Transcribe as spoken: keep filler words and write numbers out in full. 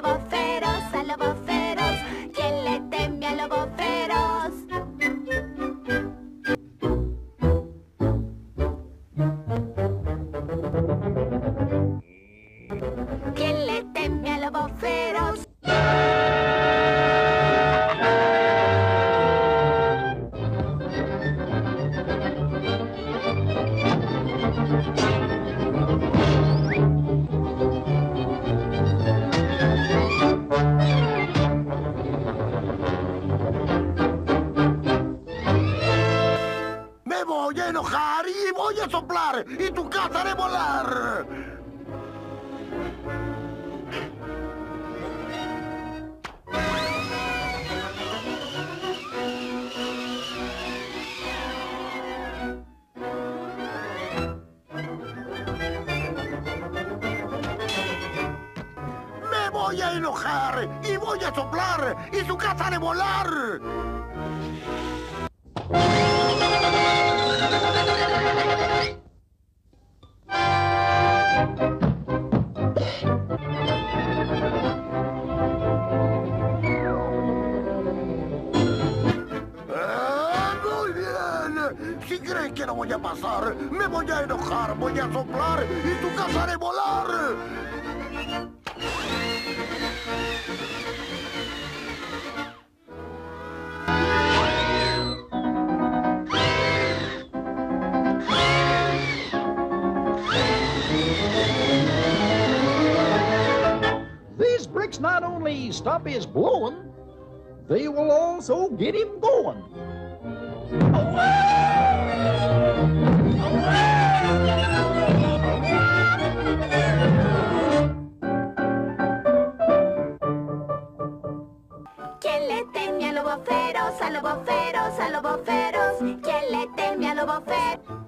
lobos feroz, a lobos feroz. ¿Quién le teme al lobo feroz? ¿Quién le teme al lobo feroz? Me voy a enojar y voy a soplar y tu casa haré volar. Me voy a enojar y voy a soplar y su casa haré volar. Ah, muy bien. Si creen que no voy a pasar, me voy a enojar, voy a soplar y tu casa haré volar. These bricks not only stop his blowing, they will also get him going. ¿Quién le teme al lobo feroz, al lobo feroz, al lobo feroz? ¿Quién le teme al lobo feroz?